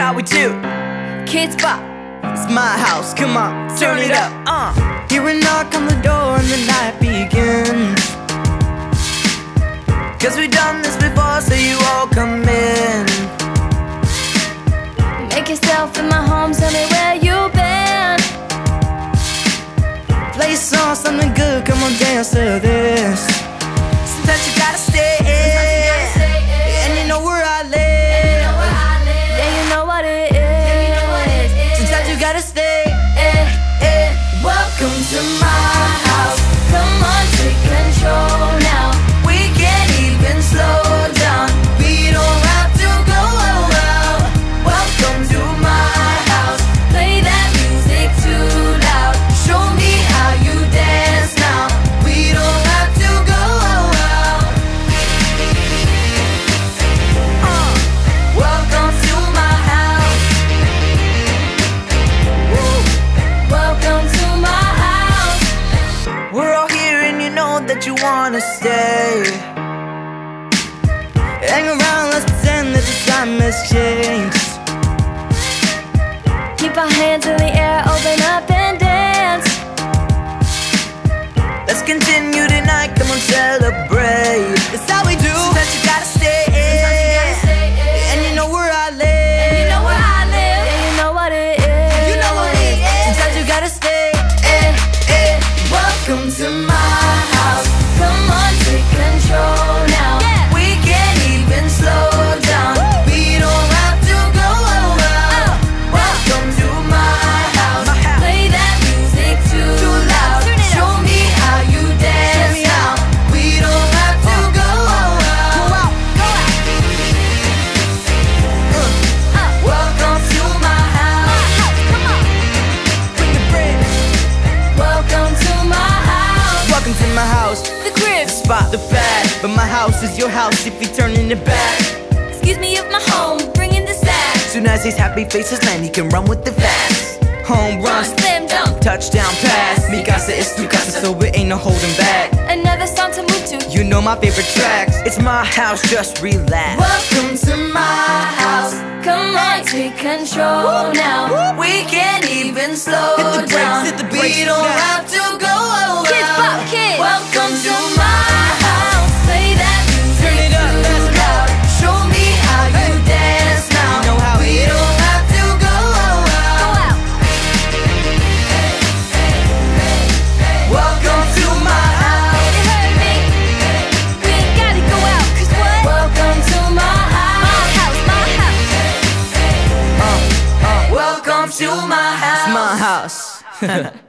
how we do. Kids Bop. It's my house, come on, turn it up. Hear a knock on the door and the night begins. 'Cause we've done this before, so you all come in. Make yourself in my home, tell me where you've been. Play a song, something good, come on dance to this. Sometimes you gotta stay, And you know where I live. Yeah, you know what it is. Sometimes you gotta stay. Welcome to my house. Come on, take control now. We can't even slow down. We don't have to go out. Welcome to my house. Play that music too loud. Show me how you dance now. We don't have to go out. Welcome to my house. Welcome to my house. we're all here and you know that you wanna stay. Hang around, let's pretend that the time has changed. Keep our hands in the air, open up and dance. Let's continue tonight, come on, celebrate. It's how we do. Sometimes you gotta stay, And you know where I live. You know where I live. Yeah, you know what it is. You know what it is. Sometimes you gotta stay. Welcome to my house. Come on, take control now. We can't even slow down. We don't have to go out. Welcome to my house. Play that music too loud. Show me how you dance now. We don't have to go out. Welcome to my house. Come on. bring the bread. Welcome to my house. Welcome to my house, The crib. spot the pad. But my house is your house if you turn in the back. Excuse me if my home bringing the sack. Soon as these happy faces land, he can run with the fast. Home runs, Slam dunk. touchdown pass. Mi casa is tu casa, so it ain't no holding back. Another song to move to. You know my favorite tracks. It's my house, just relax. Welcome to my house. Come on, take control now. We can't even slow Hit the brakes, down. hit the brakes We don't now. have to go out. Kids Bop, kids. Welcome to my house. Play that music Turn it up, too let's go. loud. Show me how you dance now. You know how we it is. don't have to go out. Welcome to my house. You heard me? We ain't gotta go out, 'cause what? Welcome to my house. My house. Welcome to my house. It's my house.